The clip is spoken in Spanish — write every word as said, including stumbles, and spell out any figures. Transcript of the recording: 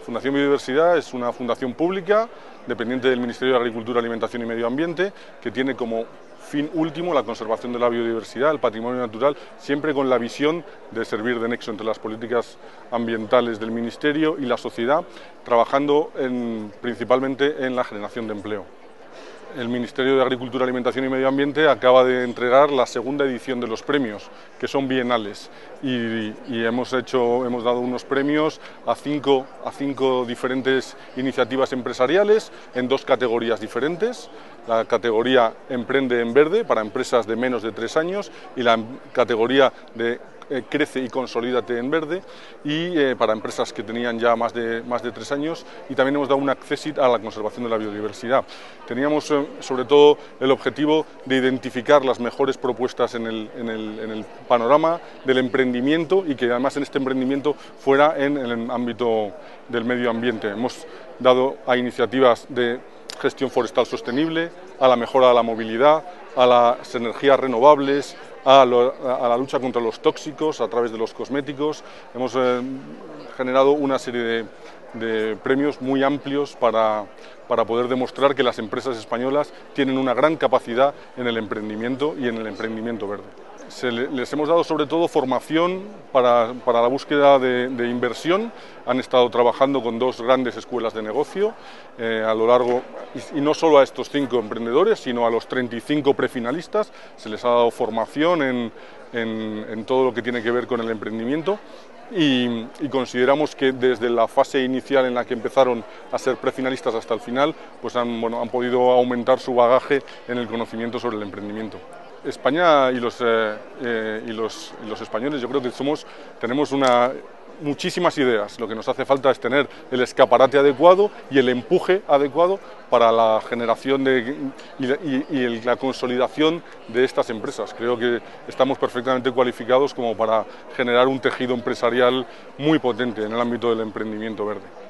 Fundación Biodiversidad es una fundación pública dependiente del Ministerio de Agricultura, Alimentación y Medio Ambiente, que tiene como fin último la conservación de la biodiversidad, el patrimonio natural, siempre con la visión de servir de nexo entre las políticas ambientales del Ministerio y la sociedad, trabajando en, principalmente en la generación de empleo. El Ministerio de Agricultura, Alimentación y Medio Ambiente acaba de entregar la segunda edición de los premios, que son bienales, y, y hemos, hecho, hemos dado unos premios a cinco, a cinco diferentes iniciativas empresariales en dos categorías diferentes: la categoría Emprende en Verde para empresas de menos de tres años y la categoría de Eh, Crece y Consolídate en Verde, y eh, para empresas que tenían ya más de, más de tres años, y también hemos dado un accesit a la conservación de la biodiversidad. Teníamos eh, sobre todo el objetivo de identificar las mejores propuestas en el, en, el, en el panorama del emprendimiento, y que además en este emprendimiento fuera en, en el ámbito del medio ambiente. Hemos dado a iniciativas de gestión forestal sostenible, a la mejora de la movilidad, a las energías renovables, a, lo, a la lucha contra los tóxicos a través de los cosméticos. Hemos eh, generado una serie de, de premios muy amplios para, para poder demostrar que las empresas españolas tienen una gran capacidad en el emprendimiento y en el emprendimiento verde. Se le, les hemos dado sobre todo formación para, para la búsqueda de, de inversión. Han estado trabajando con dos grandes escuelas de negocio eh, a lo largo, y, y no solo a estos cinco emprendedores, sino a los treinta y cinco prefinalistas. Se les ha dado formación en, en, en todo lo que tiene que ver con el emprendimiento. Y, y consideramos que desde la fase inicial en la que empezaron a ser prefinalistas hasta el final, pues han, bueno, han podido aumentar su bagaje en el conocimiento sobre el emprendimiento. España y los, eh, eh, y, los, y los españoles, yo creo que somos, tenemos una, muchísimas ideas. Lo que nos hace falta es tener el escaparate adecuado y el empuje adecuado para la generación de, y, y, y el, la consolidación de estas empresas. Creo que estamos perfectamente cualificados como para generar un tejido empresarial muy potente en el ámbito del emprendimiento verde.